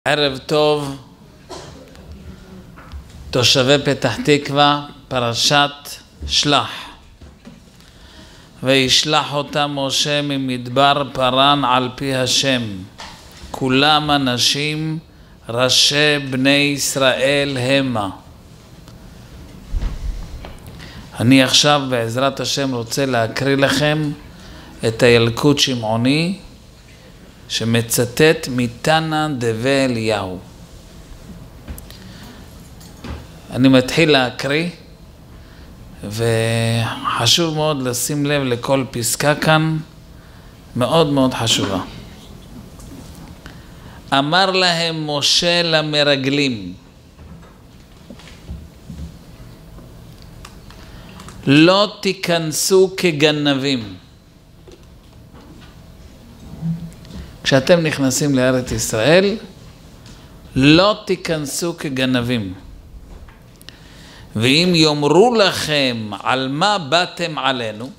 ערב טוב, תושבי פתח תקווה, פרשת שלח. וישלח אותם משה ממדבר פרן על פי השם, כולם אנשים ראשי בני ישראל המה. אני עכשיו בעזרת השם רוצה להקריא לכם את הילקוט שמעוני שמצטט מתנא דבי אליהו. אני מתחיל להקריא, וחשוב מאוד לשים לב לכל פסקה כאן, מאוד מאוד חשובה. אמר להם משה למרגלים, לא תיכנסו כגנבים. כשאתם נכנסים לארץ ישראל, לא תיכנסו כגנבים. ואם יאמרו לכם על מה באתם עלינו,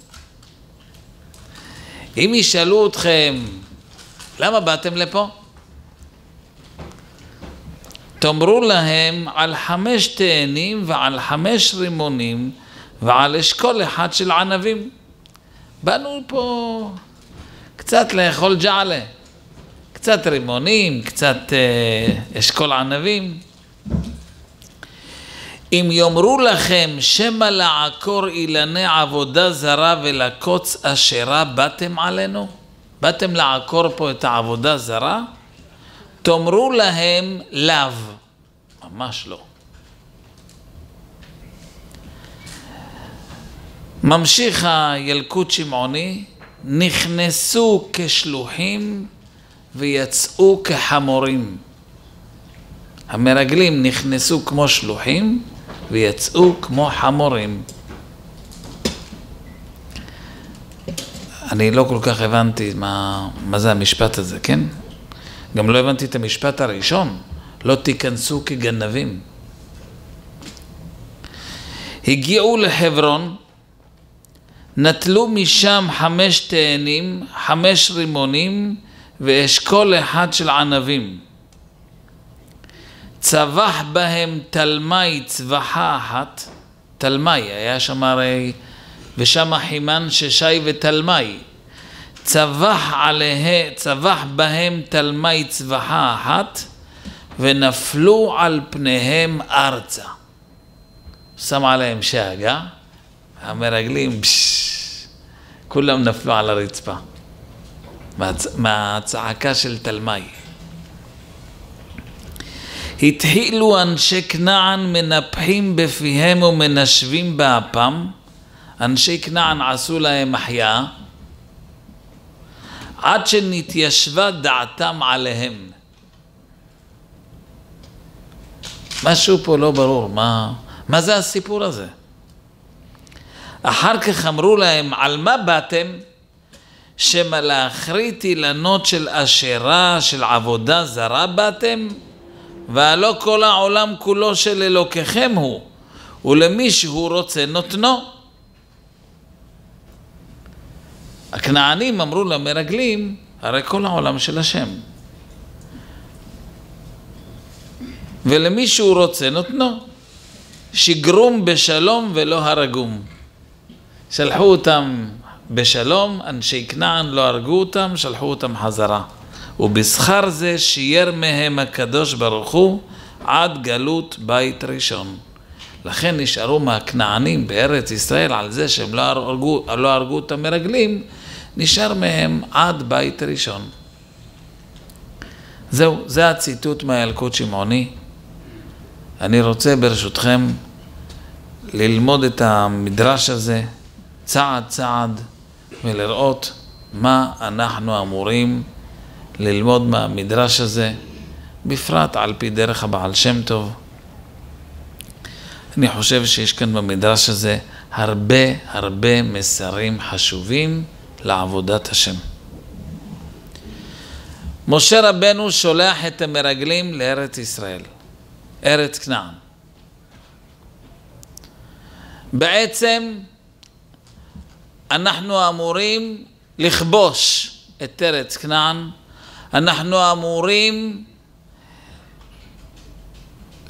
אם ישאלו אתכם למה באתם לפה, תאמרו להם על 5 תאנים ועל 5 רימונים ועל אשכול אחד של ענבים. באנו פה קצת לאכול ג'עלה, קצת רימונים, קצת אשכול ענבים. אם יאמרו לכם שמה לעקור אילני עבודה זרה ולקוץ אשרה, באתם עלינו? באתם לעקור פה את העבודה זרה? תאמרו להם לאו, ממש לא. ממשיך הילקוט שמעוני, נכנסו כשלוחים ויצאו כחמורים. המרגלים נכנסו כמו שלוחים ויצאו כמו חמורים. אני לא כל כך הבנתי מה זה המשפט הזה, כן? גם לא הבנתי את המשפט הראשון, לא תיכנסו כגנבים. הגיעו לחברון, נטלו משם 5 תאנים, 5 רימונים ואשכול אחד של ענבים. צבח בהם תלמי צבחה אחת, תלמי, היה שם הרי, ושם חימן ששי ותלמי. צבח בהם תלמי צבחה אחת, ונפלו על פניהם ארצה. שם עליהם שאגה, המרגלים, כולם נפלו על הרצפה, מהצעקה של תלמי. התחילו אנשי כנען מנפחים בפיהם ומנשבים באפם. אנשי כנען עשו להם החייאה, עד שנתיישבה דעתם עליהם. משהו פה לא ברור, מה זה הסיפור הזה? אחר כך אמרו להם, על מה באתם? שמה להכרית אילנות של אשרה, של עבודה זרה באתם? והלא כל העולם כולו של אלוקיכם הוא, ולמי שהוא רוצה נותנו. הכנענים אמרו למרגלים, הרי כל העולם של השם, ולמי שהוא רוצה נותנו. שגרום בשלום ולא הרגום. שלחו אותם בשלום, אנשי כנען לא הרגו אותם, שלחו אותם חזרה. ובשכר זה שייר מהם הקדוש ברוך הוא עד גלות בית ראשון. לכן נשארו מהכנענים בארץ ישראל על זה שהם לא הרגו את המרגלים, נשאר מהם עד בית ראשון. זהו, זה הציטוט מהילקוט שמעוני. אני רוצה ברשותכם ללמוד את המדרש הזה צעד צעד ולראות מה אנחנו אמורים ללמוד מהמדרש הזה, בפרט על פי דרך הבעל שם טוב. אני חושב שיש כאן במדרש הזה הרבה מסרים חשובים לעבודת השם. משה רבנו שולח את המרגלים לארץ ישראל, ארץ כנען. בעצם אנחנו אמורים לכבוש את ארץ כנען, אנחנו אמורים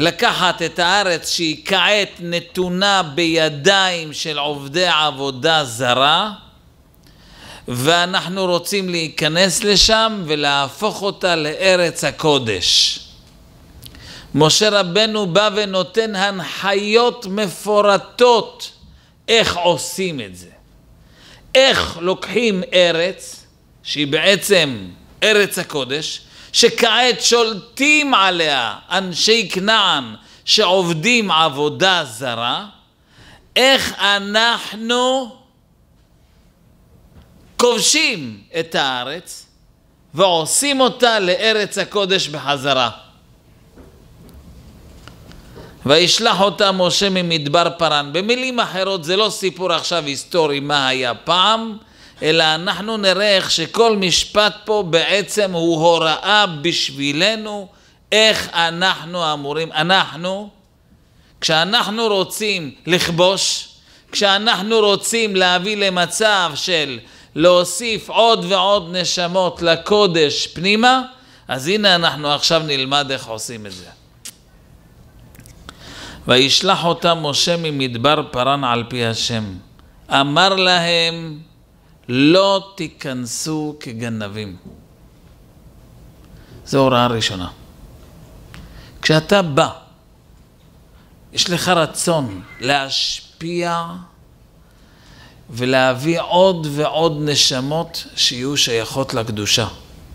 לקחת את הארץ שהיא כעת נתונה בידיים של עובדי עבודה זרה, ואנחנו רוצים להיכנס לשם ולהפוך אותה לארץ הקודש. משה רבנו בא ונותן הנחיות מפורטות איך עושים את זה. איך לוקחים ארץ שהיא בעצם ארץ הקודש, שכעת שולטים עליה אנשי כנען שעובדים עבודה זרה, איך אנחנו כובשים את הארץ ועושים אותה לארץ הקודש בחזרה. וישלח אותה משה ממדבר פרן. במילים אחרות, זה לא סיפור עכשיו היסטורי מה היה פעם, אלא אנחנו נראה איך שכל משפט פה בעצם הוא הוראה בשבילנו, איך אנחנו אמורים, כשאנחנו רוצים לכבוש, כשאנחנו רוצים להביא למצב של להוסיף עוד ועוד נשמות לקודש פנימה, אז הנה אנחנו עכשיו נלמד איך עושים את זה. וישלח אותם משה ממדבר פרן על פי השם. אמר להם, לא תיכנסו כגנבים. זו הוראה ראשונה. כשאתה בא, יש לך רצון להשפיע ולהביא עוד ועוד נשמות שיהיו שייכות לקדושה.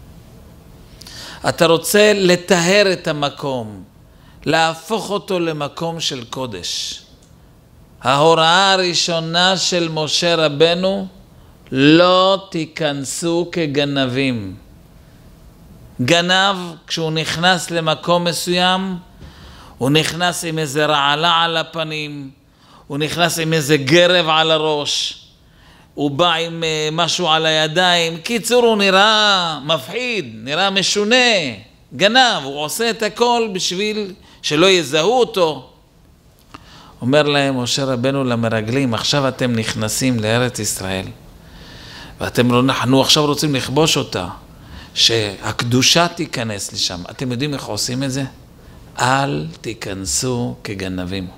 אתה רוצה לטהר את המקום, להפוך אותו למקום של קודש. ההוראה הראשונה של משה רבנו, לא תיכנסו כגנבים. גנב, כשהוא נכנס למקום מסוים, הוא נכנס עם איזה רעלה על הפנים, הוא נכנס עם איזה גרב על הראש, הוא בא עם משהו על הידיים, קיצור הוא נראה מפחיד, נראה משונה, גנב, הוא עושה את הכל בשביל שלא יזהו אותו. אומר להם משה רבנו למרגלים, עכשיו אתם נכנסים לארץ ישראל, אנחנו עכשיו רוצים לכבוש אותה, שהקדושה תיכנס לשם. אתם יודעים איך עושים את זה? אל תיכנסו כגנבים.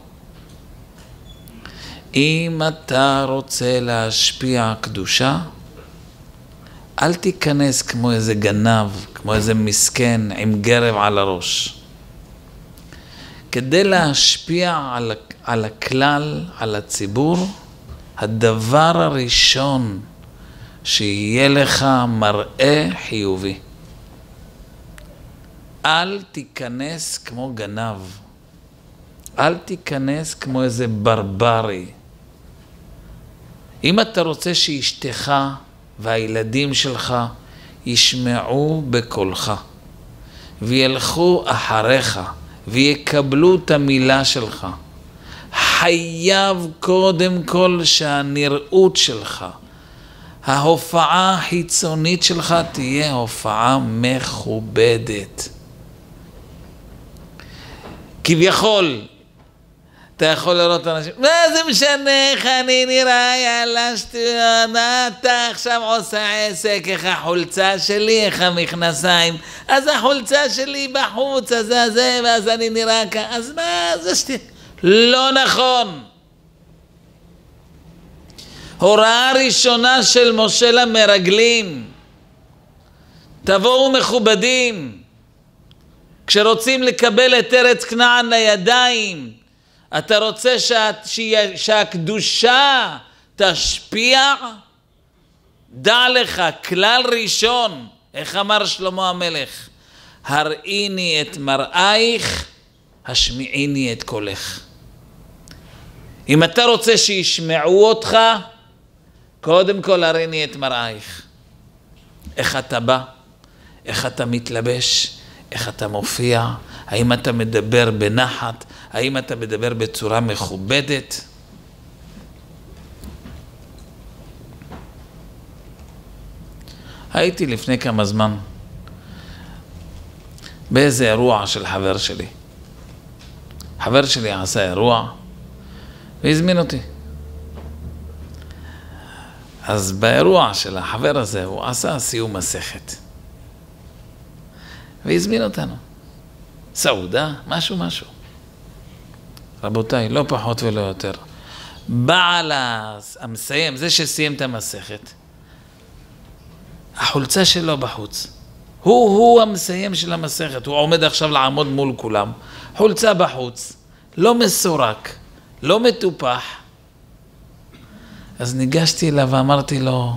אם אתה רוצה להשפיע קדושה, אל תיכנס כמו איזה גנב, כמו איזה מסכן עם גרב על הראש. כדי להשפיע על הכלל, על הציבור, הדבר הראשון שיהיה לך מראה חיובי. אל תיכנס כמו גנב. אל תיכנס כמו איזה ברברי. אם אתה רוצה שאשתך והילדים שלך ישמעו בקולך וילכו אחריך ויקבלו את המילה שלך, חייב קודם כל שהנראות שלך, ההופעה החיצונית שלך תהיה הופעה מכובדת. כביכול, אתה יכול לראות אנשים, מה זה משנה איך אני נראה, יאללה שטויות, אתה עכשיו עושה עסק, איך החולצה שלי, איך המכנסיים, אז החולצה שלי בחוץ, אז זה, ואז אני נראה ככה, אז מה, זה שטויות. לא נכון. הוראה ראשונה של משה למרגלים, תבואו מכובדים. כשרוצים לקבל את ארץ כנען לידיים, אתה רוצה שהקדושה תשפיע? דע לך, כלל ראשון, איך אמר שלמה המלך, הראיני את מראייך, השמיעיני את קולך. אם אתה רוצה שישמעו אותך, קודם כל הראיני את מראייך. איך אתה בא? איך אתה מתלבש? איך אתה מופיע? האם אתה מדבר בנחת? האם אתה מדבר בצורה מכובדת? הייתי לפני כמה זמן באיזה אירוע של חבר שלי. חבר שלי עשה אירוע והזמין אותי. אז באירוע של החבר הזה הוא עשה סיום מסכת. והזמין אותנו. סעודה, משהו. רבותיי, לא פחות ולא יותר. בעל המסיים, זה שסיים את המסכת, החולצה שלו בחוץ. הוא המסיים של המסכת, הוא עומד עכשיו לעמוד מול כולם. חולצה בחוץ, לא מסורק, לא מטופח. אז ניגשתי אליו ואמרתי לו,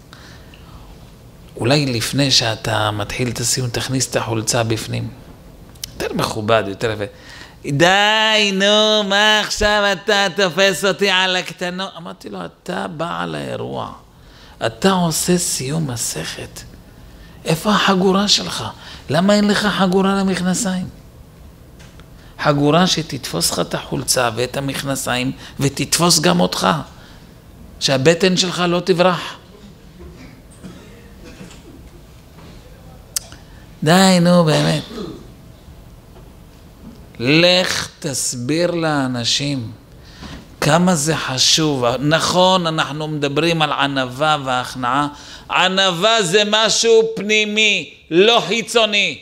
אולי לפני שאתה מתחיל את הסיום, תכניס את החולצה בפנים. יותר מכובד, יותר יפה. די, נו, מה עכשיו אתה תופס אותי על הקטנות? אמרתי לו, אתה בעל האירוע. אתה עושה סיום מסכת. איפה החגורה שלך? למה אין לך חגורה למכנסיים? חגורה שתתפוס לך את החולצה ואת המכנסיים ותתפוס גם אותך. שהבטן שלך לא תברח. די, נו, באמת. לך תסביר לאנשים כמה זה חשוב. נכון, אנחנו מדברים על ענווה והכנעה. ענווה זה משהו פנימי, לא חיצוני.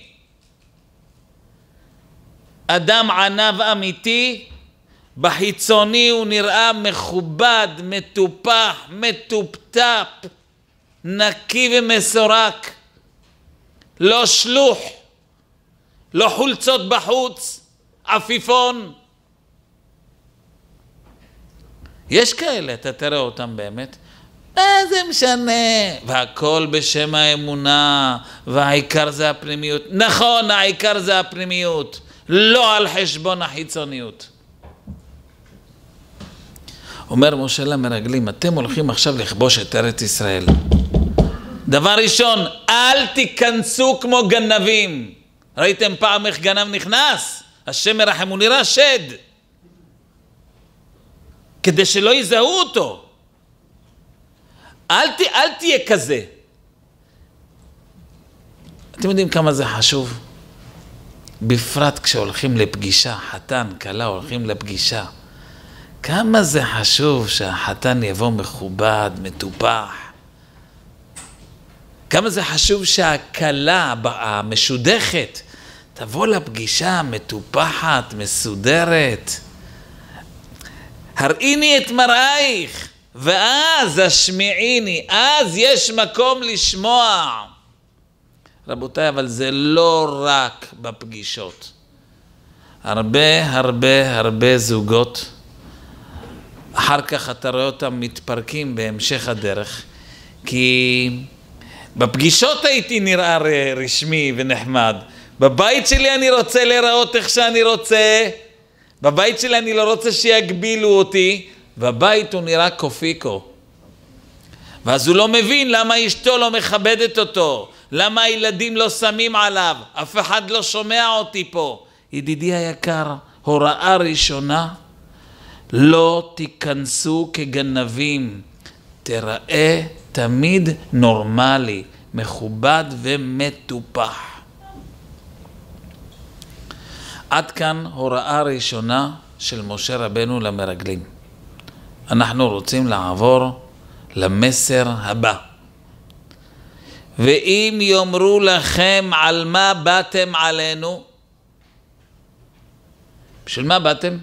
אדם ענב אמיתי, בחיצוני הוא נראה מכובד, מטופח, מטופטף, נקי ומסורק. לא שלוח, לא חולצות בחוץ, עפיפון. יש כאלה, אתה תראה אותם באמת. מה זה משנה? והכל בשם האמונה, והעיקר זה הפנימיות. נכון, העיקר זה הפנימיות, לא על חשבון החיצוניות. אומר משה למרגלים, אתם הולכים עכשיו לכבוש את ארץ ישראל. דבר ראשון, אל תיכנסו כמו גנבים. ראיתם פעם איך גנב נכנס? השם מרחם, הוא נראה שד. כדי שלא יזהו אותו. אל תהיה כזה. אתם יודעים כמה זה חשוב? בפרט כשהולכים לפגישה, חתן, כלה הולכים לפגישה. כמה זה חשוב שהחתן יבוא מכובד, מטופח. כמה זה חשוב שהכלה המשודכת תבוא לפגישה מטופחת, מסודרת. הראיני את מראייך, ואז השמיעיני, אז יש מקום לשמוע. רבותיי, אבל זה לא רק בפגישות. הרבה זוגות, אחר כך אתה רואה אותם מתפרקים בהמשך הדרך, כי בפגישות הייתי נראה רשמי ונחמד. בבית שלי אני רוצה להיראות איך שאני רוצה. בבית שלי אני לא רוצה שיגבילו אותי. בבית הוא נראה קופיקו. ואז הוא לא מבין למה אשתו לא מכבדת אותו. למה הילדים לא שמים עליו. אף אחד לא שומע אותי פה. ידידי היקר, הוראה ראשונה, לא תיכנסו כגנבים. תראה תמיד נורמלי, מכובד ומטופח. עד כאן הוראה ראשונה של משה רבנו למרגלים. אנחנו רוצים לעבור למסר הבא. ואם יאמרו לכם על מה באתם עלינו, בשביל מה באתם?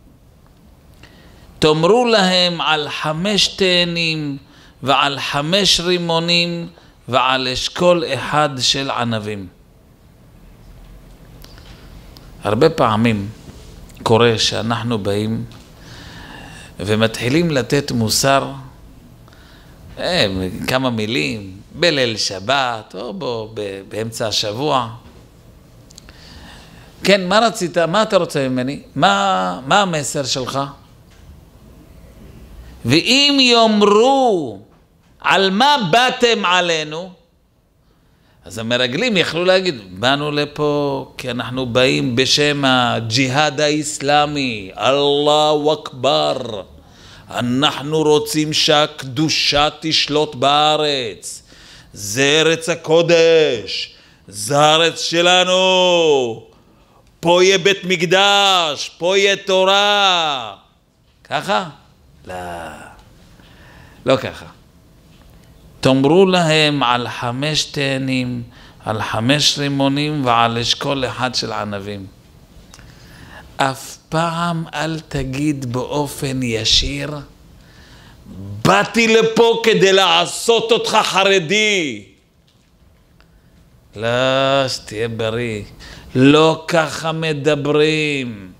תאמרו להם על 5 תאנים ועל 5 רימונים ועל אשכול אחד של ענבים. הרבה פעמים קורה שאנחנו באים ומתחילים לתת מוסר, כמה מילים, בליל שבת או באמצע השבוע. כן, מה רצית? מה אתה רוצה ממני? מה המסר שלך? ואם יאמרו על מה באתם עלינו, אז המרגלים יכלו להגיד, באנו לפה כי אנחנו באים בשם הג'יהאד האסלאמי, אללהו אכבר. אנחנו רוצים שהקדושה תשלוט בארץ. זה ארץ הקודש, זה הארץ שלנו. פה יהיה בית מקדש, פה יהיה תורה. ככה? לא ככה. תאמרו להם על 5 תאנים, על 5 רימונים ועל אשכול אחד של ענבים. אף פעם אל תגיד באופן ישיר, באתי לפה כדי לעשות אותך חרדי. לא, שתהיה בריא. לא ככה מדברים.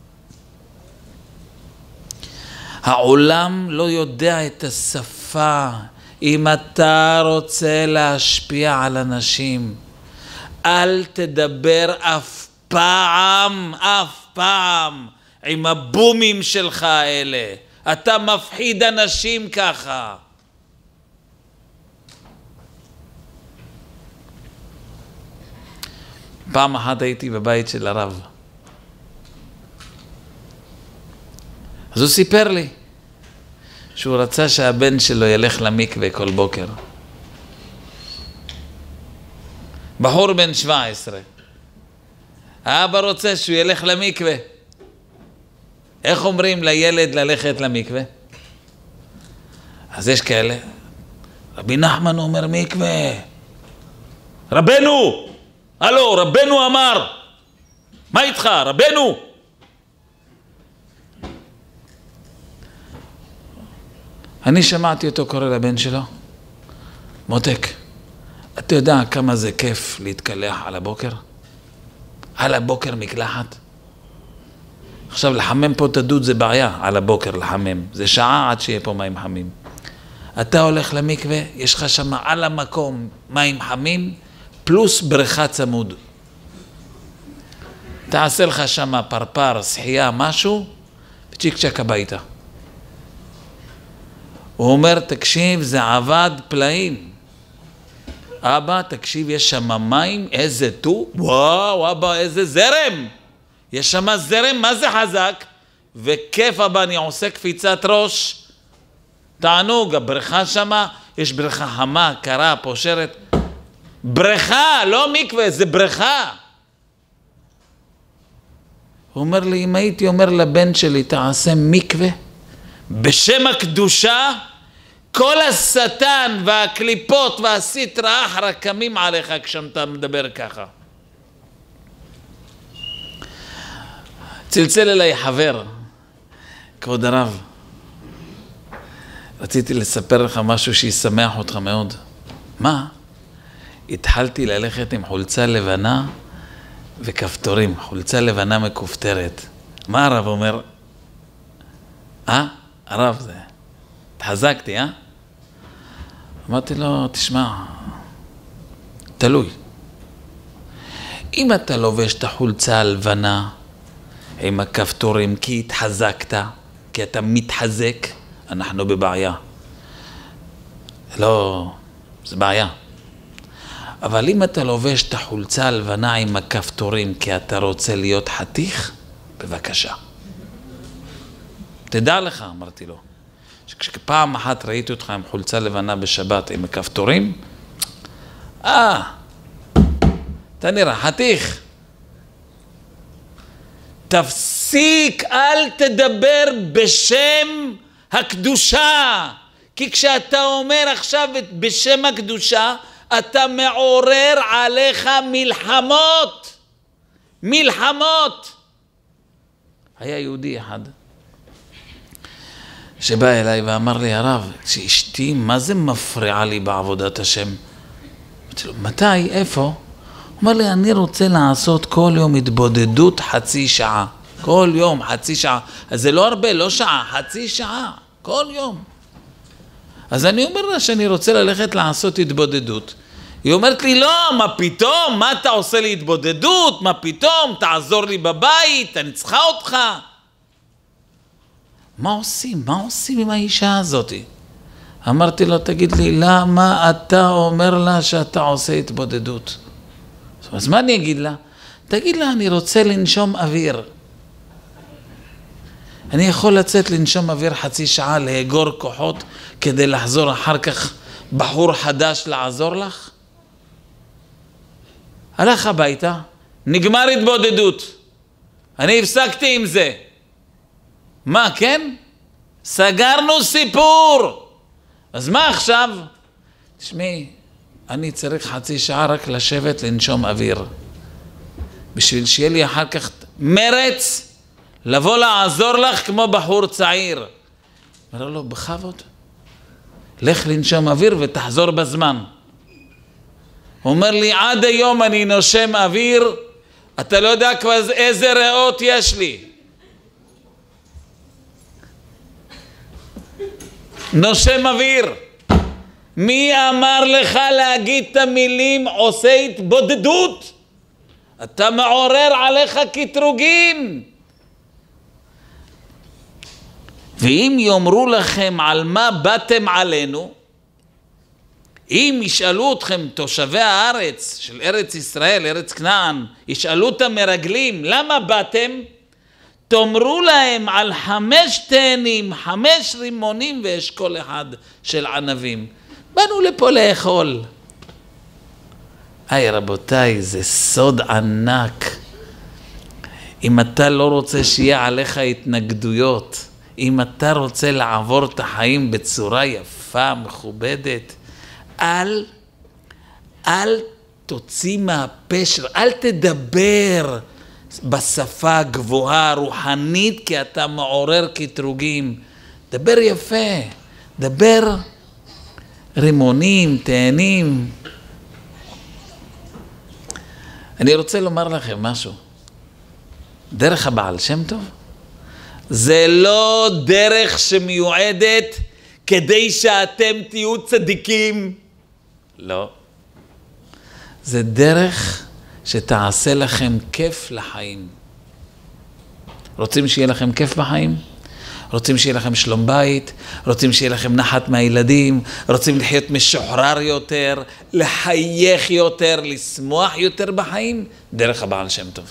העולם לא יודע את השפה. אם אתה רוצה להשפיע על אנשים, אל תדבר אף פעם עם הבומים שלך האלה. אתה מפחיד אנשים ככה. פעם אחת הייתי בבית של הרב. אז הוא סיפר לי שהוא רצה שהבן שלו ילך למקווה כל בוקר. בחור בן 17. האבא רוצה שהוא ילך למקווה. איך אומרים לילד ללכת למקווה? אז יש כאלה. רבי נחמן אומר מקווה. רבנו! הלו, רבנו אמר. מה איתך, רבנו? אני שמעתי אותו קורא לבן שלו. מותק, אתה יודע כמה זה כיף להתקלח על הבוקר? על הבוקר מקלחת. עכשיו לחמם פה את הדוד זה בעיה, על הבוקר לחמם. זה שעה עד שיהיה פה מים חמים. אתה הולך למקווה, יש לך שם על המקום מים חמים, פלוס בריכה צמוד. תעשה לך שם פרפר, שחייה, משהו, וצ'יק צ'ק הביתה. הוא אומר, תקשיב, זה עבד פלאים. אבא, תקשיב, יש שם מים, איזה טו, וואו, אבא, איזה זרם. יש שם זרם, מה זה חזק? וכיף, אבא, אני עושה קפיצת ראש. תענוג, הבריכה שם, יש בריכה חמה, קרה, פושרת. בריכה, לא מקווה, זה בריכה. הוא אומר לי, אם הייתי אומר לבן שלי, תעשה מקווה, בשם הקדושה, כל השטן והקליפות והסטרא אחרא קמים עליך כשאתה מדבר ככה. צלצל אליי חבר, כבוד הרב, רציתי לספר לך משהו שישמח אותך מאוד. מה? התחלתי ללכת עם חולצה לבנה וכפתורים, חולצה לבנה מכופתרת. מה הרב אומר? הרב זה, התחזקתי, אמרתי לו, תשמע, תלוי. אם אתה לובש את החולצה הלבנה עם הכפתורים כי התחזקת, כי אתה מתחזק, אנחנו בבעיה. לא, זה בעיה. אבל אם אתה לובש את החולצה הלבנה עם הכפתורים כי אתה רוצה להיות חתיך, בבקשה. תדע לך, אמרתי לו, שכשפעם אחת ראיתי אותך עם חולצה לבנה בשבת עם הכפתורים, אתה נראה חתיך. תפסיק, אל תדבר בשם הקדושה. כי כשאתה אומר עכשיו בשם הקדושה, אתה מעורר עליך מלחמות. מלחמות. היה יהודי אחד שבא אליי ואמר לי, הרב, שאשתי, מה זה מפריעה לי בעבודת השם? אמרתי לו, מתי? איפה? הוא אומר לי, אני רוצה לעשות כל יום התבודדות חצי שעה. כל יום חצי שעה. אז זה לא הרבה, לא שעה, חצי שעה. כל יום. אז אני אומר לה שאני רוצה ללכת לעשות התבודדות. היא אומרת לי, לא, מה פתאום? מה אתה עושה לי התבודדות? מה פתאום? תעזור לי בבית, אני צריכה אותך. מה עושים? מה עושים עם האישה הזאת? אמרתי לו, תגיד לי, למה אתה אומר לה שאתה עושה התבודדות? אז מה אני אגיד לה? תגיד לה, אני רוצה לנשום אוויר. אני יכול לצאת לנשום אוויר חצי שעה, להגור כוחות, כדי לחזור אחר כך בחור חדש לעזור לך? הלך הביתה, נגמר התבודדות. אני הפסקתי עם זה. מה, כן? סגרנו סיפור. אז מה עכשיו? תשמעי, אני צריך חצי שעה רק לשבת לנשום אוויר. בשביל שיהיה לי אחר כך מרץ לבוא לעזור לך כמו בחור צעיר. אומר לו, בכבוד, לך לנשום אוויר ותחזור בזמן. הוא אומר לי, עד היום אני נושם אוויר, אתה לא יודע כבר איזה ריאות יש לי. נושם אוויר. מי אמר לך להגיד את המילים עושה התבודדות? אתה מעורר עליך קטרוגים. ואם יאמרו לכם על מה באתם עלינו, אם ישאלו אתכם תושבי הארץ של ארץ ישראל, ארץ כנען, ישאלו את המרגלים, למה באתם? תאמרו להם על 5 תאנים, 5 רימונים ואשכול אחד של ענבים. באנו לפה לאכול. היי רבותיי, זה סוד ענק. אם אתה לא רוצה שיהיה עליך התנגדויות, אם אתה רוצה לעבור את החיים בצורה יפה, מכובדת, אל תוציא מהפה שלך, אל תדבר בשפה גבוהה, רוחנית, כי אתה מעורר קטרוגים. דבר יפה, דבר רימונים, תאנים. אני רוצה לומר לכם משהו. דרך הבעל שם טוב, זה לא דרך שמיועדת כדי שאתם תהיו צדיקים. לא. זה דרך שתעשה לכם כיף לחיים. רוצים שיהיה לכם כיף בחיים? רוצים שיהיה לכם שלום בית? רוצים שיהיה לכם נחת מהילדים? רוצים לחיות משוחרר יותר? לחייך יותר? לשמוח יותר בחיים? דרך הבעל שם טוב.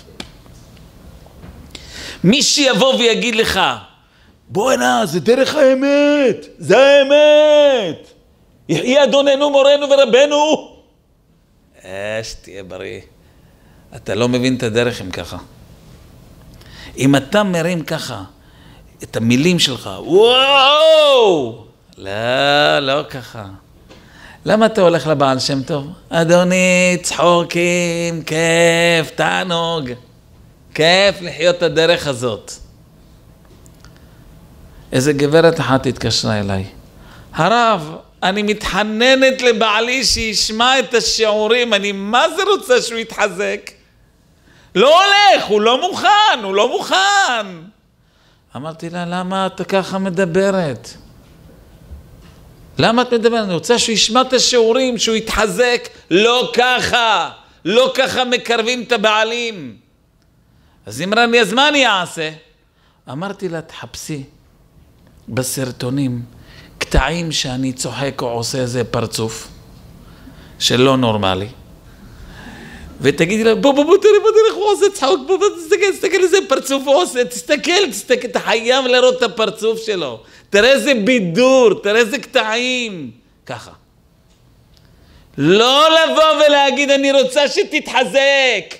מי שיבוא ויגיד לך, בוא הנה, זה דרך האמת, זה האמת. יחי אדוננו מורנו ורבנו. שתהיה בריא. אתה לא מבין את הדרך אם ככה. אם אתה מרים ככה את המילים שלך, וואו! לא ככה. למה אתה הולך לבעל שם טוב? אדוני, צחוקים, כיף, תענוג. כיף לחיות את הדרך הזאת. איזה גברת אחת התקשרה אליי. הרב, אני מתחננת לבעלי שישמע את השיעורים, אני מה זה רוצה שהוא יתחזק? לא הולך, הוא לא מוכן. אמרתי לה, למה את ככה מדברת? למה את מדברת? אני רוצה שהוא ישמע את השיעורים, שהוא יתחזק. לא ככה מקרבים את הבעלים. אז אמרה לי, אז מה אני אעשה? אמרתי לה, תחפשי בסרטונים קטעים שאני צוחק או עושה איזה פרצוף שלא נורמלי, ותגידי לה, בוא, תראה, הוא עושה צחוק, בוא, תסתכל איזה פרצוף הוא עושה, תסתכל, אתה חייב לראות את הפרצוף שלו, תראה איזה בידור, תראה איזה קטעים, ככה. לא לבוא ולהגיד, אני רוצה שתתחזק.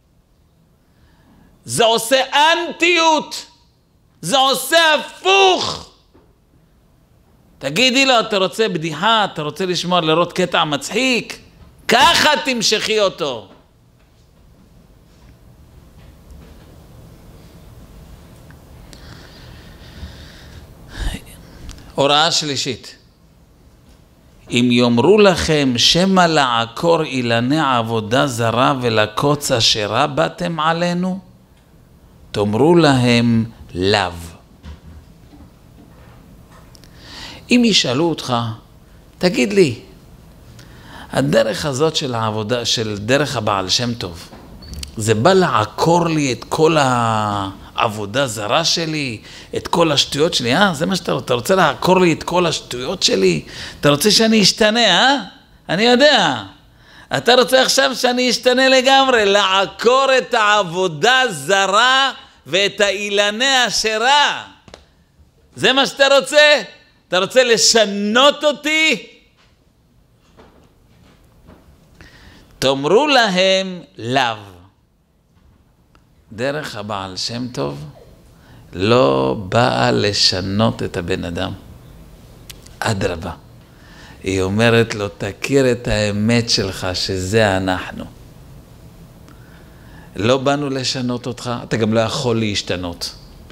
זה עושה אנטיות, זה עושה הפוך. תגידי לו, אתה רוצה בדיחה, אתה רוצה לשמוע לראות קטע מצחיק, ככה תמשכי אותו. הוראה שלישית, אם יאמרו לכם שמה לעקור אילני עבודה זרה ולקוץ אשרה באתם עלינו, תאמרו להם לאו. אם ישאלו אותך, תגיד לי, הדרך הזאת של העבודה, של דרך הבעל שם טוב, זה בא לעקור לי את כל העבודה זרה שלי, את כל השטויות שלי, זה מה שאתה רוצה? אתה רוצה לעקור לי את כל השטויות שלי? אתה רוצה שאני אשתנה, אני יודע. אתה רוצה עכשיו שאני אשתנה לגמרי, לעקור את העבודה זרה ואת האילני אשרה. זה מה שאתה רוצה? אתה רוצה לשנות אותי? תאמרו להם לאו. דרך הבעל שם טוב לא באה לשנות את הבן אדם. אדרבה. היא אומרת לו, תכיר את האמת שלך שזה אנחנו. לא באנו לשנות אותך, אתה גם לא יכול להשתנות.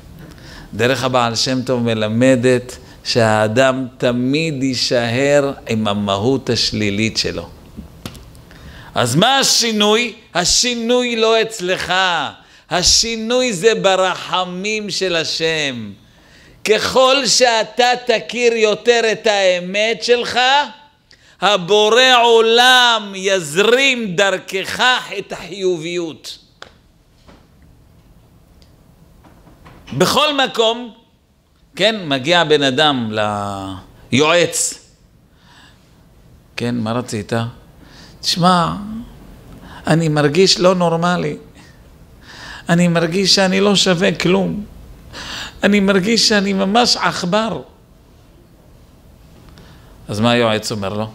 דרך הבעל שם טוב מלמדת שהאדם תמיד יישאר עם המהות השלילית שלו. אז מה השינוי? השינוי לא אצלך, השינוי זה ברחמים של השם. ככל שאתה תכיר יותר את האמת שלך, הבורא עולם יזרים דרכך את החיוביות. בכל מקום, כן, מגיע בן אדם ליועץ. כן, מה רצית? תשמע, אני מרגיש לא נורמלי. אני מרגיש שאני לא שווה כלום. אני מרגיש שאני ממש עכבר. אז מה היועץ אומר לו?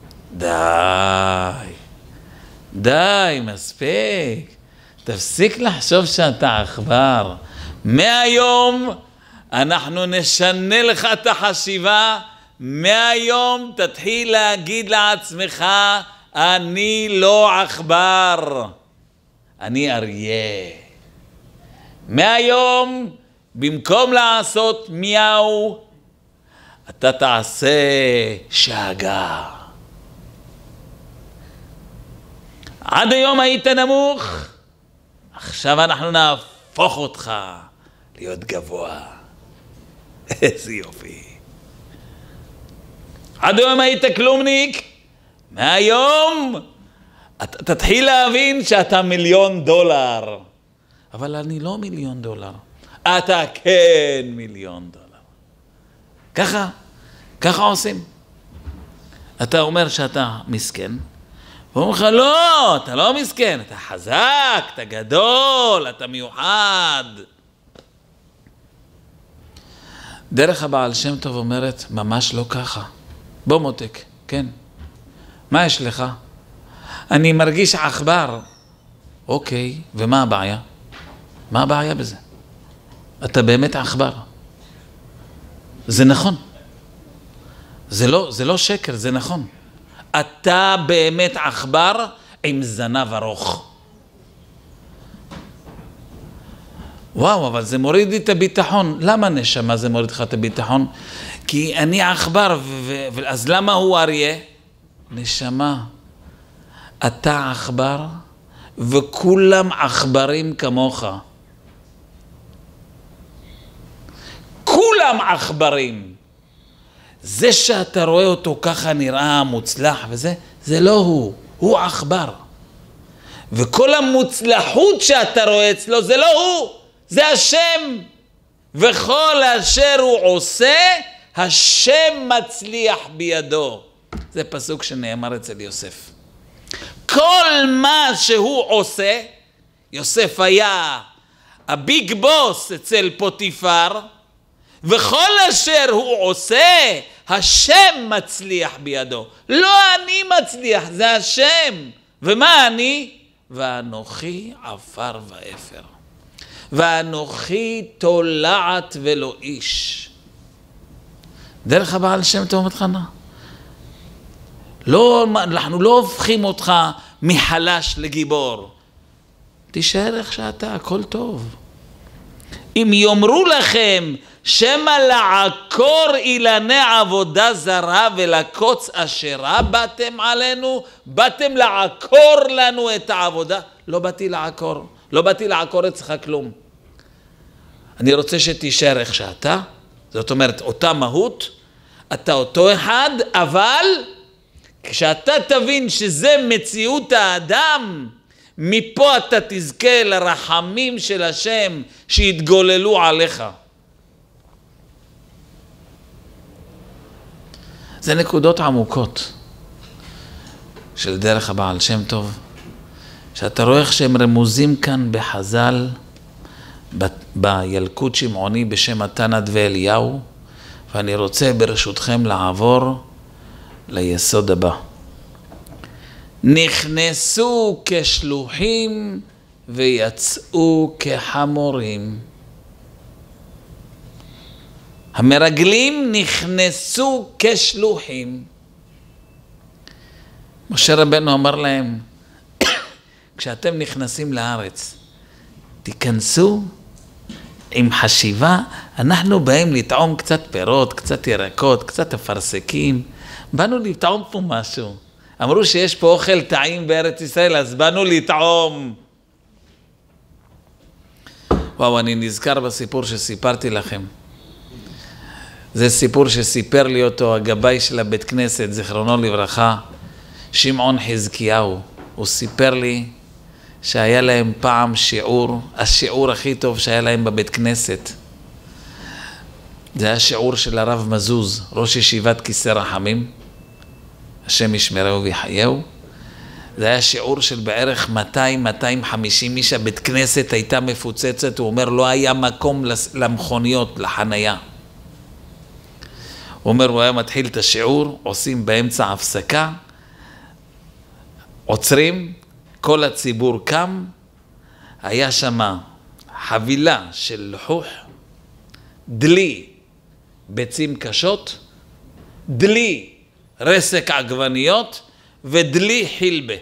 די, מספיק. תפסיק לחשוב שאתה עכבר. מהיום אנחנו נשנה לך את החשיבה. מהיום תתחיל להגיד לעצמך, אני לא עכבר, אני אריה. מהיום, במקום לעשות מיהו, אתה תעשה שאגה. עד היום היית נמוך, עכשיו אנחנו נהפוך אותך להיות גבוה. איזה יופי. עד היום היית כלומניק, מהיום אתה תתחיל להבין שאתה $1,000,000. אבל אני לא $1,000,000. אתה כן $1,000,000. ככה עושים. אתה אומר שאתה מסכן, ואומרים לך, לא, אתה לא מסכן, אתה חזק, אתה גדול, אתה מיוחד. דרך הבעל שם טוב אומרת, ממש לא ככה. בוא מותק, כן. מה יש לך? אני מרגיש עכבר. אוקיי, ומה הבעיה? מה הבעיה בזה? אתה באמת עכבר. זה נכון. זה לא שקר, זה נכון. אתה באמת עכבר עם זנב ארוך. וואו, אבל זה מוריד לי את הביטחון. למה נשמה זה מוריד לך את הביטחון? כי אני עכבר, אז למה הוא אריה? נשמה, אתה עכבר וכולם עכברים כמוך. כולם עכברים. זה שאתה רואה אותו ככה נראה מוצלח וזה, זה לא הוא, הוא עכבר. וכל המוצלחות שאתה רואה אצלו זה לא הוא, זה השם. וכל אשר הוא עושה, השם מצליח בידו. זה פסוק שנאמר אצל יוסף. כל מה שהוא עושה, יוסף היה הביג בוס אצל פוטיפר, וכל אשר הוא עושה, השם מצליח בידו. לא אני מצליח, זה השם. ומה אני? ואנוכי עפר ואפר. ואנוכי תולעת ולא איש. דרך הבעל שם טוב מתחנה. לא, אנחנו לא הופכים אותך מחלש לגיבור. תישאר איך שאתה, הכל טוב. אם יאמרו לכם שמה לעקור אילני עבודה זרה ולקוץ אשרה באתם עלינו, באתם לעקור לנו את העבודה. לא באתי לעקור, לא באתי לעקור אצלך כלום. אני רוצה שתישאר איך שאתה, זאת אומרת אותה מהות, אתה אותו אחד, אבל כשאתה תבין שזה מציאות האדם, מפה אתה תזכה לרחמים של השם שיתגוללו עליך. זה נקודות עמוקות של דרך הבעל שם טוב, שאתה רואה איך שהם רמוזים כאן בחז"ל, בילקוט שמעוני בשם התנא ואליהו, ואני רוצה ברשותכם לעבור ליסוד הבא. נכנסו כשלוחים ויצאו כחמורים. המרגלים נכנסו כשלוחים. משה רבנו אמר להם, כשאתם נכנסים לארץ, תיכנסו עם חשיבה, אנחנו באים לטעום קצת פירות, קצת ירקות, קצת אפרסקים. באנו לטעום פה משהו. אמרו שיש פה אוכל טעים בארץ ישראל, אז באנו לטעום. וואו, אני נזכר בסיפור שסיפרתי לכם. זה סיפור שסיפר לי אותו הגבאי של הבית כנסת, זכרונו לברכה, שמעון חזקיהו. הוא סיפר לי שהיה להם פעם שיעור, השיעור הכי טוב שהיה להם בבית כנסת. זה היה שיעור של הרב מזוז, ראש ישיבת כיסא רחמים, השם ישמרהו ויחייהו. זה היה שיעור של בערך 200-250 איש, הבית כנסת הייתה מפוצצת, הוא אומר לא היה מקום למכוניות, לחנייה. הוא אומר, הוא היה מתחיל את השיעור, עושים באמצע הפסקה, עוצרים, כל הציבור קם, היה שם חבילה של לחוח, דלי ביצים קשות, דלי רסק עגבניות ודלי חילבה.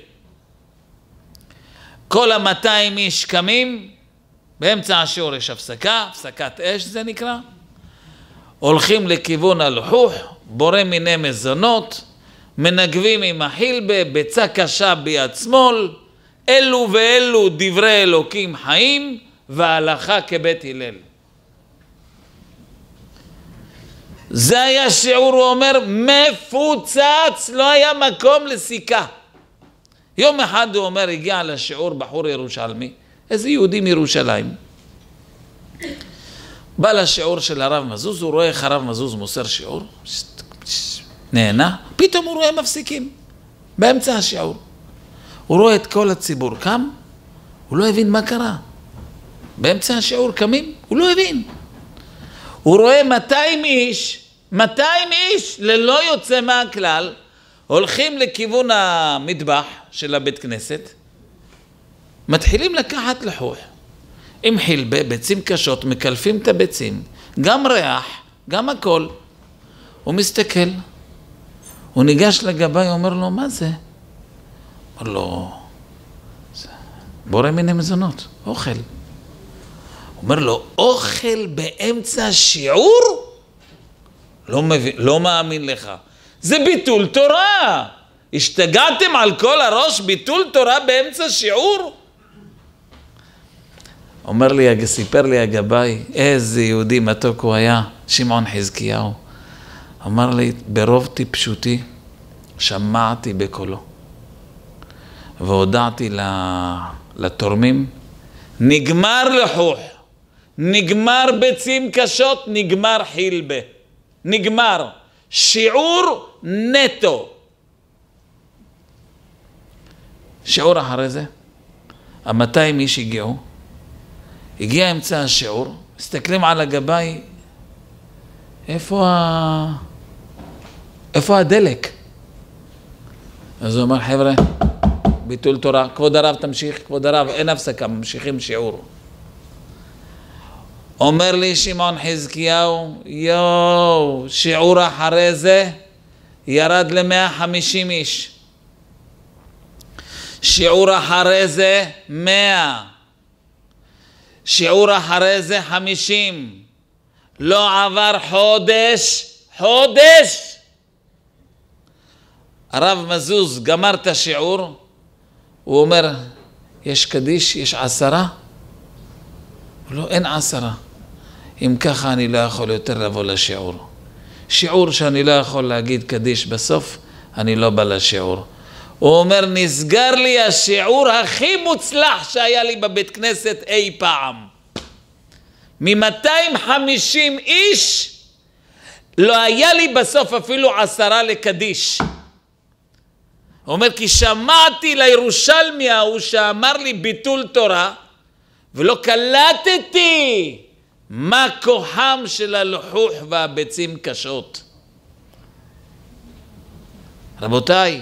כל 200 איש קמים, באמצע השיעור יש הפסקה, הפסקת אש זה נקרא, הולכים לכיוון הלחוח, בורא מיני מזונות, מנגבים עם החילבה, ביצה קשה ביד שמאל, אלו ואלו דברי אלוקים חיים, והלכה כבית הלל. זה היה שיעור, הוא אומר, מפוצץ, לא היה מקום לסיכה. יום אחד הוא אומר, הגיע לשיעור בחור ירושלמי, איזה יהודי מירושלים. בא לשיעור של הרב מזוז, הוא רואה איך הרב מזוז מוסר שיעור, נהנה, פתאום הוא רואה מפסיקים, באמצע השיעור. הוא רואה את כל הציבור קם, הוא לא הבין מה קרה. באמצע השיעור קמים, הוא לא הבין. הוא רואה 200 איש, ללא יוצא מהכלל, הולכים לכיוון המטבח של הבית כנסת, מתחילים לקחת לחוח. עם חילבה, ביצים קשות, מקלפים את הביצים, גם ריח, גם הכל. הוא מסתכל, הוא ניגש לגבאי, אומר לו, מה זה? אומר לו, בורא מיני מזונות, אוכל. אומר לו, אוכל באמצע השיעור? לא מאמין לך. זה ביטול תורה. השתגעתם על כל הראש, ביטול תורה באמצע שיעור? סיפר לי הגבאי, איזה יהודי מתוק הוא היה, שמעון חזקיהו. אמר לי, ברוב טיפשותי, שמעתי בקולו. והודעתי לתורמים, נגמר לחוח, נגמר ביצים קשות, נגמר חילבה. נגמר. שיעור נטו. שיעור אחרי זה, 200 איש הגיעו, הגיע אמצע השיעור, מסתכלים על הגבאי, איפה הדלק? אז הוא אומר, חבר'ה, ביטול תורה, כבוד הרב תמשיך, כבוד הרב, אין הפסקה, ממשיכים שיעור. אומר לי שמעון חזקיהו, שיעור אחרי זה ירד ל-150 איש. שיעור אחרי זה 100. שיעור אחרי זה 50. לא עבר חודש. הרב מזוז גמר את השיעור, הוא אומר, יש קדיש, יש 10? לא, אין 10. אם ככה אני לא יכול יותר לבוא לשיעור. שיעור שאני לא יכול להגיד קדיש בסוף, אני לא בא לשיעור. הוא אומר, נסגר לי השיעור הכי מוצלח שהיה לי בבית כנסת אי פעם. מ-250 איש, לא היה לי בסוף אפילו 10 לקדיש. הוא אומר, כי שמעתי לירושלמי ההוא שאמר לי ביטול תורה, ולא קלטתי מה כוחם של הלחוח והביצים קשות. רבותיי,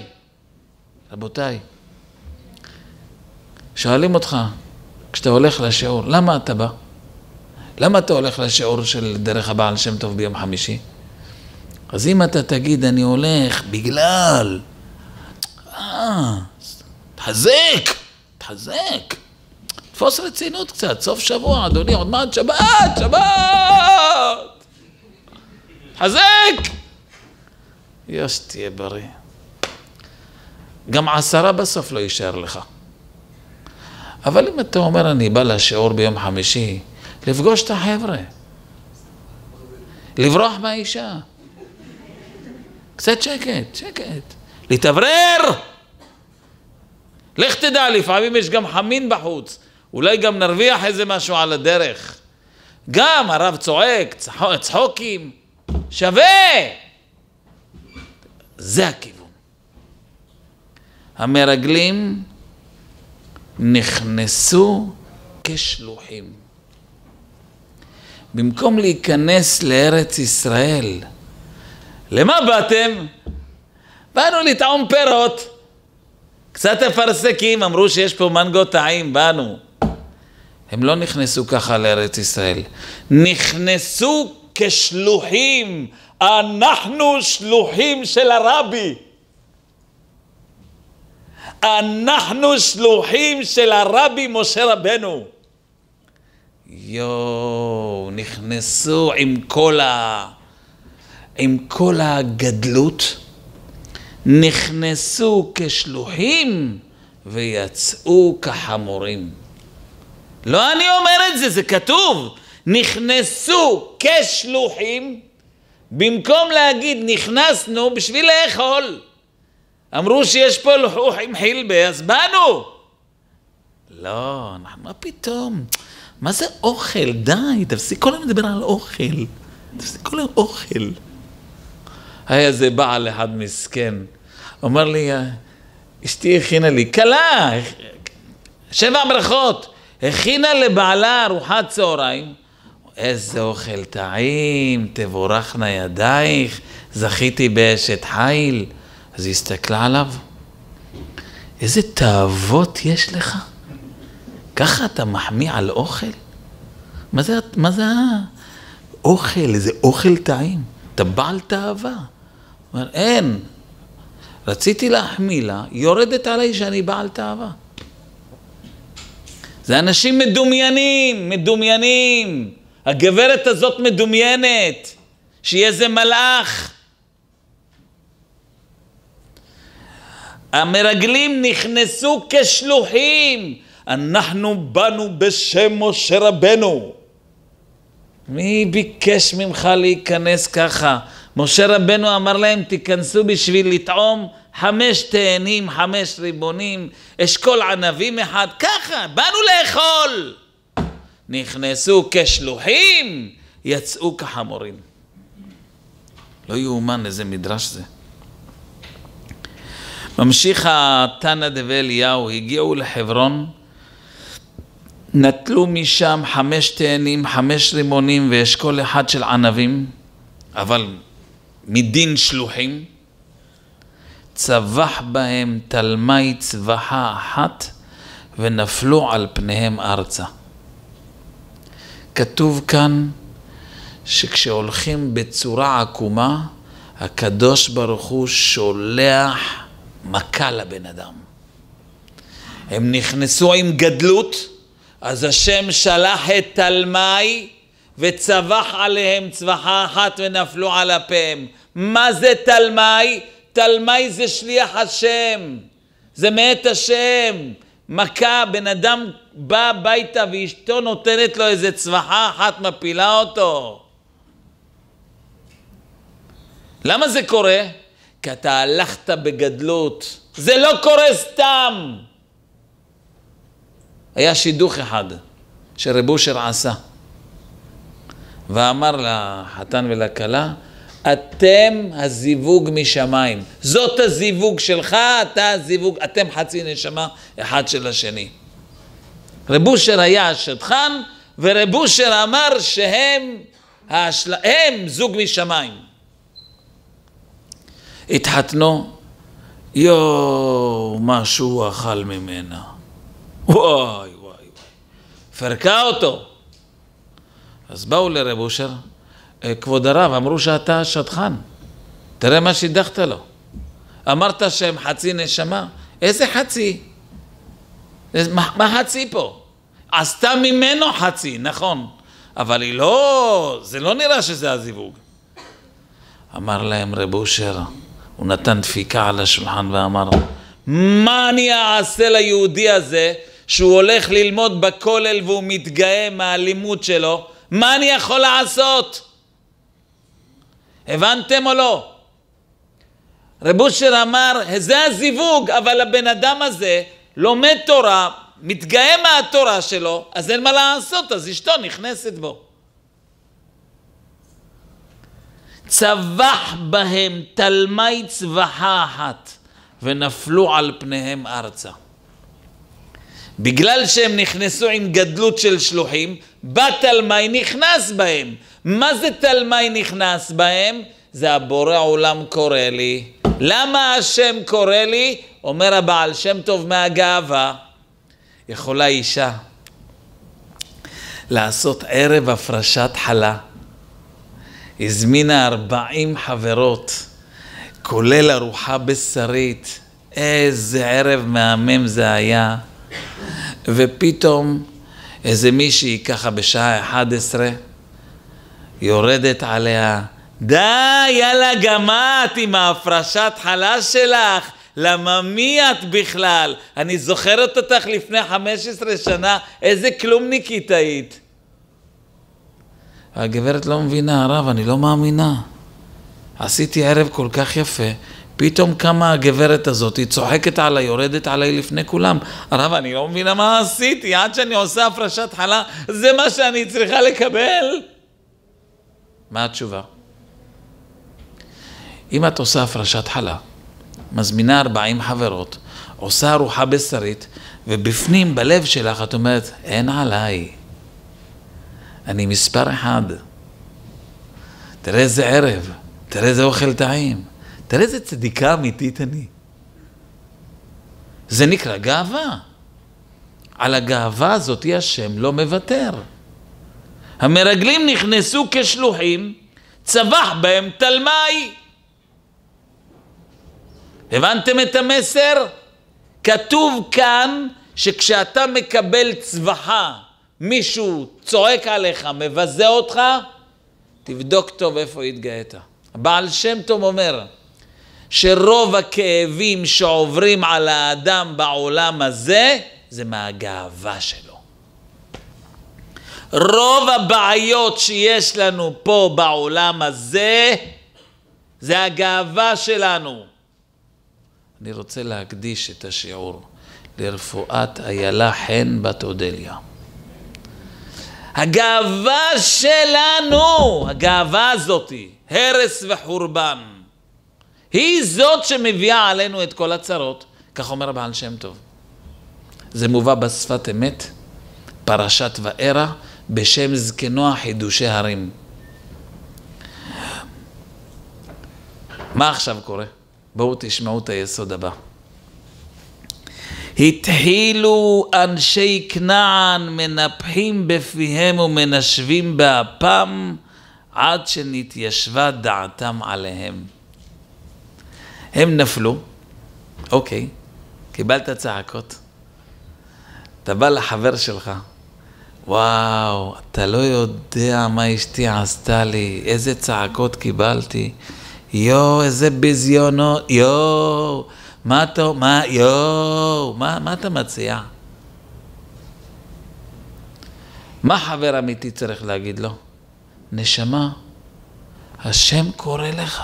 שואלים אותך, כשאתה הולך לשיעור, למה אתה בא? למה אתה הולך לשיעור של דרך הבעל שם טוב ביום חמישי? אז אם אתה תגיד, אני הולך בגלל, תחזק. תפוס רצינות קצת, סוף שבוע, אדוני, עוד מעט שבת! חזק! תהיה בריא. גם 10 בסוף לא יישאר לך. אבל אם אתה אומר, אני בא לשיעור ביום חמישי, לפגוש את החבר'ה, לברוח מהאישה, קצת שקט, להתאוורר. לך תדע, לפעמים יש גם חמין בחוץ, אולי גם נרוויח איזה משהו על הדרך. גם הרב צועק, צחוקים, שווה. זה הכיוון. המרגלים נכנסו כשלוחים. במקום להיכנס לארץ ישראל, למה באתם? באנו לטעום פירות, קצת אפרסקים, אמרו שיש פה מנגו טעים, באנו. הם לא נכנסו ככה לארץ ישראל, נכנסו כשלוחים. אנחנו שלוחים של הרבי. אנחנו שלוחים של הרבי משה רבנו. נכנסו עם כל הגדלות, נכנסו כשלוחים ויצאו כחמורים. לא אני אומר את זה, זה כתוב. נכנסו כשלוחים, במקום להגיד נכנסנו בשביל לאכול. אמרו שיש פה לוחוח עם חילבה, אז באנו. לא, מה פתאום? מה זה אוכל? די, תפסיק כל היום לדבר על אוכל. תפסיק כל היום אוכל. היה זה בעל אחד מסכן. אומר לי, אשתי הכינה לי, קלה, 7 ברכות. הכינה לבעלה ארוחת צהריים. איזה אוכל טעים, תבורכנה ידייך, זכיתי באשת חיל. אז היא הסתכלה עליו, איזה תאוות יש לך? ככה אתה מחמיא על אוכל? מה זה אוכל? איזה אוכל טעים? אתה בעל תאווה. אומר, אין. רציתי להחמיא לה, יורדת עליי שאני בעל תאווה. זה אנשים מדומיינים. הגברת הזאת מדומיינת, שיהיה איזה מלאך. המרגלים נכנסו כשלוחים. אנחנו באנו בשם משה רבנו. מי ביקש ממך להיכנס ככה? משה רבנו אמר להם, תיכנסו בשביל לטעום 5 תאנים, 5 ריבונים, אשכול ענבים 1, ככה, באנו לאכול. נכנסו כשלוחים, יצאו כחמורים. לא יאומן איזה מדרש זה. ממשיך התנא דבי אליהו, הגיעו לחברון, נטלו משם 5 תאנים, 5 רימונים ואשכול 1 של ענבים, אבל מדין שלוחים, צבח בהם תלמי צבחה אחת ונפלו על פניהם ארצה. כתוב כאן שכשהולכים בצורה עקומה, הקדוש ברוך הוא שולח מכה לבן אדם. הם נכנסו עם גדלות, אז השם שלח את תלמי וצבח עליהם צבחה אחת ונפלו על אפיהם. מה זה תלמי? תלמי זה שליח השם, זה מאת השם. מכה, בן אדם בא הביתה ואשתו נותנת לו איזה צבחה אחת, מפילה אותו. למה זה קורה? כי אתה הלכת בגדלות. זה לא קורה סתם. היה שידוך אחד שרב אושר עשה, ואמר לחתן ולכלה, אתם הזיווג משמיים. זאת הזיווג שלך, אתה הזיווג, אתם חצי נשמה אחד של השני. רב אושר היה השדכן, ורב אושר אמר שהם זוג משמיים. התחתנו, משהו אכל ממנה. וואי. פרקה אותו. אז באו לרב אושר, כבוד הרב, אמרו שאתה שדכן. תראה מה שידחת לו. אמרת שהם חצי נשמה. איזה חצי? מה חצי פה? עשתה ממנו חצי, נכון. אבל היא לא, זה לא נראה שזה הזיווג. אמר להם רב אושר, הוא נתן דפיקה על השולחן ואמר, מה אני אעשה ליהודי הזה שהוא הולך ללמוד בכולל והוא מתגאה מהלימוד שלו? מה אני יכול לעשות? הבנתם או לא? רב אושר אמר, זה הזיווג, אבל הבן אדם הזה לומד תורה, מתגאה מהתורה שלו, אז אין מה לעשות, אז אשתו נכנסת בו. צבח בהם תלמי צבחה אחת, ונפלו על פניהם ארצה. בגלל שהם נכנסו עם גדלות של שלוחים, בתלמי נכנס בהם. מה זה תלמי נכנס בהם? זה הבורא עולם קורא לי. למה השם קורא לי? אומר הבעל שם טוב מהגאווה. יכולה אישה לעשות ערב הפרשת חלה. הזמינה 40 חברות, כולל ארוחה בשרית. איזה ערב מהמם זה היה. ופתאום איזה מישהי ככה בשעה 11 יורדת עליה, די, יאללה גמאת עם ההפרשת חלה שלך, למה מי את בכלל? אני זוכרת אותך לפני 15 שנה, איזה כלומניקית היית. הגברת לא מבינה, הרב, אני לא מאמינה. עשיתי ערב כל כך יפה, פתאום קמה הגברת הזאת, היא צוחקת עליי, יורדת עליי לפני כולם. הרב, אני לא מבינה מה עשיתי, עד שאני עושה הפרשת חלה, זה מה שאני צריכה לקבל? מה התשובה? אם את עושה הפרשת חלה, מזמינה 40 חברות, עושה ארוחה בשרית, ובפנים בלב שלך את אומרת, אין עליי. אני מספר אחד. תראה איזה ערב, תראה איזה אוכל טעים, תראה איזה צדיקה אמיתית אני. זה נקרא גאווה. על הגאווה הזאת השם לא מוותר. המרגלים נכנסו כשלוחים, צבח בהם תלמי. הבנתם את המסר? כתוב כאן שכשאתה מקבל צבחה, מישהו צועק עליך, מבזה אותך, תבדוק טוב איפה התגאית. הבעל שם טוב אומר שרוב הכאבים שעוברים על האדם בעולם הזה, זה מהגאווה שלו. רוב הבעיות שיש לנו פה בעולם הזה, זה הגאווה שלנו. אני רוצה להקדיש את השיעור לרפואת איילה חן בת אודליה. הגאווה שלנו, הגאווה הזאת, הרס וחורבן, היא זאת שמביאה עלינו את כל הצרות, כך אומר הבעל שם טוב. זה מובא בשפת אמת, פרשת וארא, בשם זקנו חידושי הרים. מה עכשיו קורה? בואו תשמעו את היסוד הבא. התחילו אנשי כנען מנפחים בפיהם ומנשבים באפם עד שנתיישבה דעתם עליהם. הם נפלו, אוקיי, קיבלת צעקות. אתה בא לחבר שלך, וואו, אתה לא יודע מה אשתי עשתה לי, איזה צעקות קיבלתי, יו, איזה בזיונות, יו, מה אתה מציע? מה חבר אמיתי צריך להגיד לו? נשמה, השם קורא לך.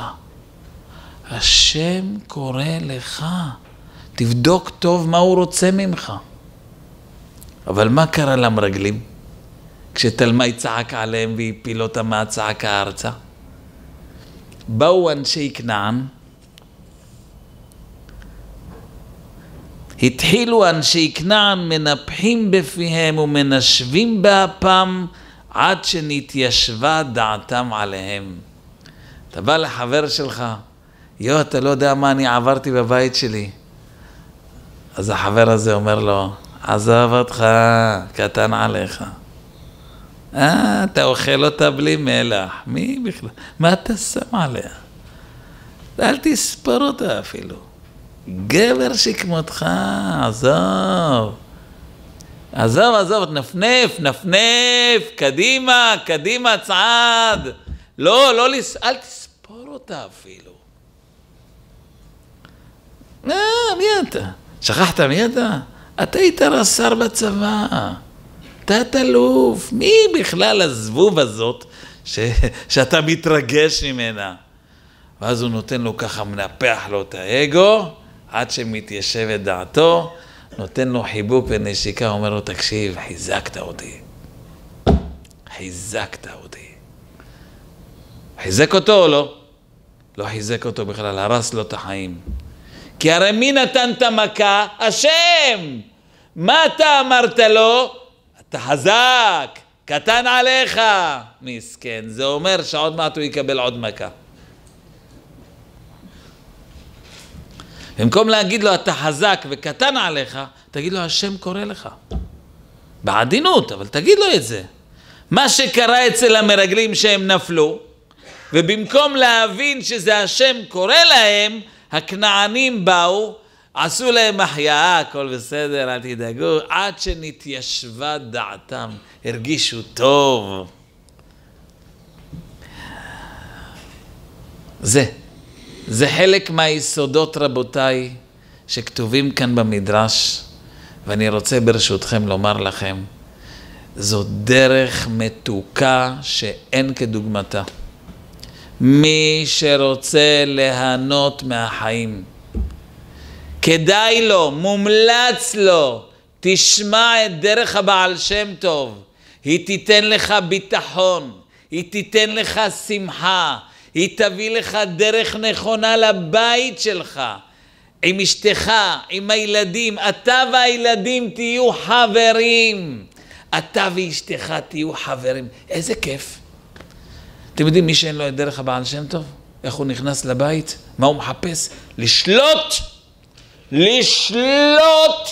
השם קורא לך. תבדוק טוב מה הוא רוצה ממך. אבל מה קרה למרגלים? כשתלמי צעק עליהם והפיל אותם מהצעקה ארצה. באו אנשי כנען, התחילו אנשי כנען מנפחים בפיהם ומנשבים באפם עד שנתיישבה דעתם עליהם. אתה בא לחבר שלך, יו, אתה לא יודע מה אני עברתי בבית שלי. אז החבר הזה אומר לו, עזב אותך, קטן עליך. אתה אוכל אותה בלי מלח. מי בכלל? מה אתה שם עליה? אל תספור אותה אפילו. גבר שכמותך, עזוב. עזוב, נפנף, קדימה, צעד. אל תספור אותה. אותה אפילו. מי אתה? שכחת מי אתה? אתה היית רס"ר בצבא. אתה תלוף. מי בכלל הזבוב הזאת שאתה מתרגש ממנה? ואז הוא נותן לו ככה, מנפח לו את האגו, עד שמתיישב את דעתו, נותן לו חיבוק ונשיקה, אומר לו, תקשיב, חיזקת אותי. חיזקת אותי. חיזק אותו או לא? לא חיזק אותו בכלל, הרס לו את החיים. כי הרי מי נתן את המכה? השם! מה אתה אמרת לו? אתה חזק, קטן עליך. מסכן, זה אומר שעוד מעט הוא יקבל עוד מכה. במקום להגיד לו אתה חזק וקטן עליך, תגיד לו השם קורא לך. בעדינות, אבל תגיד לו את זה. מה שקרה אצל המרגלים שהם נפלו, ובמקום להבין שזה השם קורא להם, הכנענים באו, עשו להם החייאה, הכל בסדר, אל תדאגו, עד שנתיישבה דעתם, הרגישו טוב. זה חלק מהיסודות רבותיי, שכתובים כאן במדרש, ואני רוצה ברשותכם לומר לכם, זו דרך מתוקה שאין כדוגמתה. מי שרוצה ליהנות מהחיים, כדאי לו, מומלץ לו, תשמע את דרך הבעל שם טוב. היא תיתן לך ביטחון, היא תיתן לך שמחה, היא תביא לך דרך נכונה לבית שלך, עם אשתך, עם הילדים. אתה והילדים תהיו חברים. אתה ואשתך תהיו חברים. איזה כיף. אתם יודעים מי שאין לו את דרך הבעל שם טוב? איך הוא נכנס לבית? מה הוא מחפש? לשלוט! לשלוט!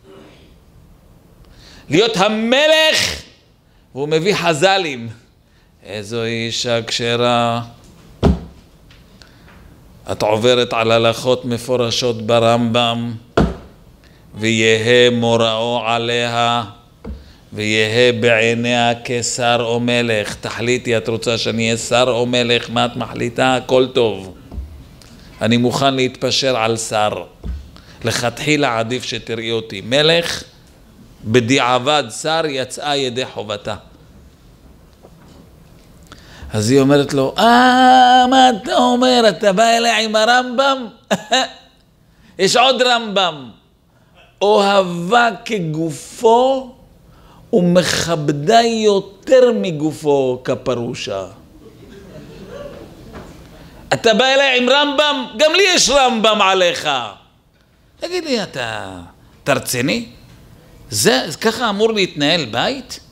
להיות המלך! והוא מביא חז"לים. איזו אישה כשרה. את עוברת על הלכות מפורשות ברמב"ם, ויהא מוראו עליה, ויהא בעיניה כשר או מלך. תחליטי, את רוצה שאני אהיה שר או מלך? מה את מחליטה? הכל טוב. אני מוכן להתפשר על שר. לכתחילה עדיף שתראי אותי מלך, בדיעבד שר יצאה ידי חובתה. אז היא אומרת לו, מה אתה אומר? אתה בא אליי עם הרמב"ם? יש עוד רמב"ם. אוהבה כגופו ומכבדה יותר מגופו כפרושה. אתה בא אליי עם רמב"ם? גם לי יש רמב"ם עליך. תגיד לי, אתה רציני? ככה אמור להתנהל בית?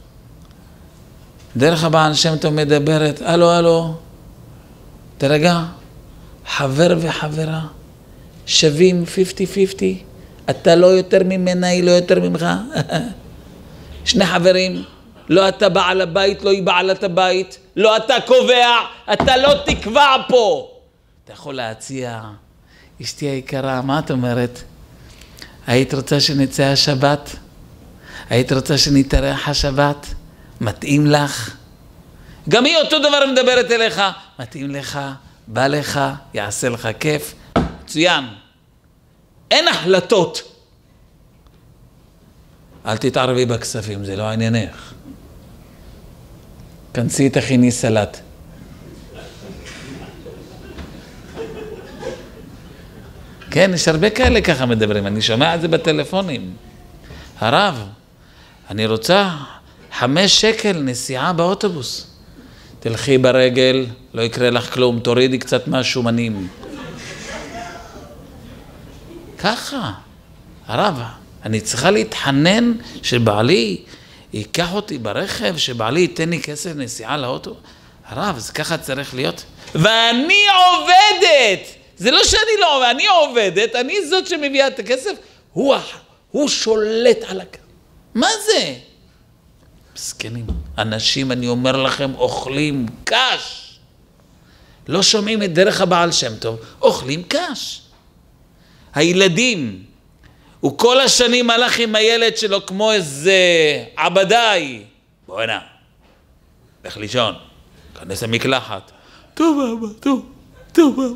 דרך הבעל שם טוב מדברת, הלו, תרגע, חבר וחברה, שווים 50-50, אתה לא יותר ממנה, היא לא יותר ממך. שני חברים, לא אתה בעל הבית, לא היא בעלת הבית, לא אתה קובע, אתה לא תקבע פה. אתה יכול להציע, אשתי היקרה, מה את אומרת? היית רוצה שנצא השבת? היית רוצה שנתארח השבת? מתאים לך? גם היא אותו דבר מדברת אליך. מתאים לך, בא לך, יעשה לך כיף. מצוין. אין החלטות. אל תתערבי בכספים, זה לא עניינך. כנסי תכיני סלט. כן, יש הרבה כאלה ככה מדברים. אני שומע את זה בטלפונים. הרב, אני רוצה 5 שקל נסיעה באוטובוס. תלכי ברגל, לא יקרה לך כלום, תורידי קצת מהשומנים. ככה. הרב, אני צריכה להתחנן שבעלי ייקח אותי ברכב, שבעלי ייתן לי כסף נסיעה לאוטו. הרב, זה ככה צריך להיות. ואני עובדת! זה לא שאני לא עובדת, אני עובדת, אני זאת שמביאה את הכסף, הוא שולט על הכסף. מה זה? מסכנים. אנשים, אני אומר לכם, אוכלים קש. לא שומעים את דרך הבעל שם טוב, אוכלים קש. הילדים, הוא כל השנים הלך עם הילד שלו כמו איזה עבדאי. בוא הנה, לך לישון, כנס המקלחת. טוב אבא, טוב. טוב.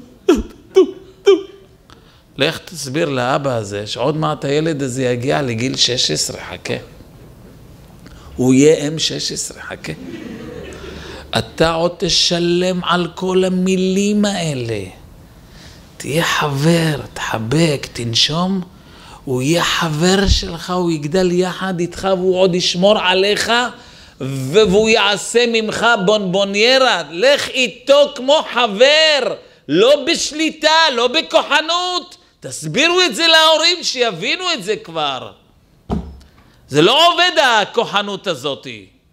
לך תסביר לאבא הזה שעוד מעט הילד הזה יגיע לגיל 16, חכה. הוא יהיה M16, חכה. אתה עוד תשלם על כל המילים האלה. תהיה חבר, תחבק, תנשום. הוא יהיה חבר שלך, הוא יגדל יחד איתך והוא עוד ישמור עליך והוא יעשה ממך בונבוניירה. לך איתו כמו חבר, לא בשליטה, לא בכוחנות. תסבירו את זה להורים שיבינו את זה כבר. זה לא עובד הכוחנות הזאת.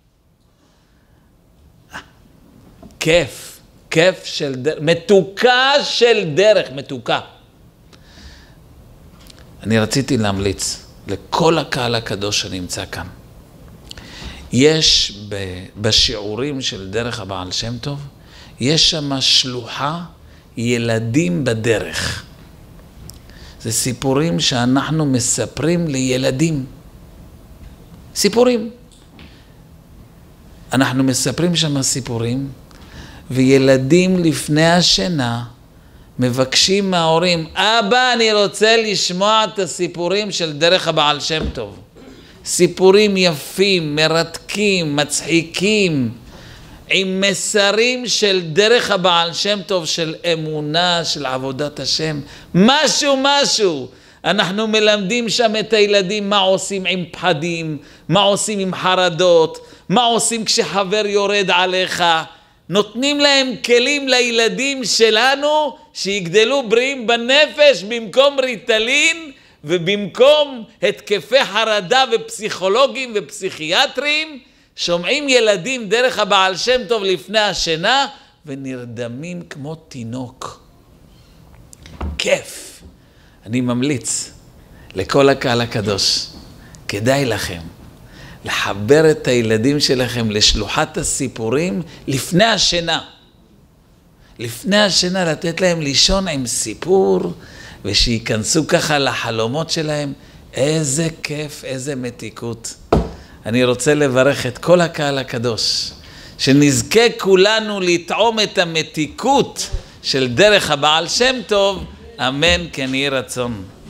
כיף של דרך, מתוקה של דרך, מתוקה. אני רציתי להמליץ לכל הקהל הקדוש שנמצא כאן. יש בשיעורים של דרך הבעל שם טוב, יש שם שלוחה ילדים בדרך. זה סיפורים שאנחנו מספרים לילדים. סיפורים. אנחנו מספרים שם סיפורים, וילדים לפני השינה מבקשים מההורים, אבא, אני רוצה לשמוע את הסיפורים של דרך הבעל שם טוב. סיפורים יפים, מרתקים, מצחיקים, עם מסרים של דרך הבעל שם טוב, של אמונה, של עבודת השם. משהו. אנחנו מלמדים שם את הילדים מה עושים עם פחדים, מה עושים עם חרדות, מה עושים כשחבר יורד עליך. נותנים להם כלים לילדים שלנו שיגדלו בריאים בנפש במקום ריטלין ובמקום התקפי חרדה ופסיכולוגים ופסיכיאטרים. שומעים ילדים דרך הבעל שם טוב לפני השינה ונרדמים כמו תינוק. כיף. אני ממליץ לכל הקהל הקדוש, כדאי לכם לחבר את הילדים שלכם לשלוחת הסיפורים לפני השינה. לפני השינה לתת להם לישון עם סיפור, ושיכנסו ככה לחלומות שלהם. איזה כיף, איזה מתיקות. אני רוצה לברך את כל הקהל הקדוש, שנזכה כולנו לטעום את המתיקות של דרך הבעל שם טוב. אמן כן יהי רצון.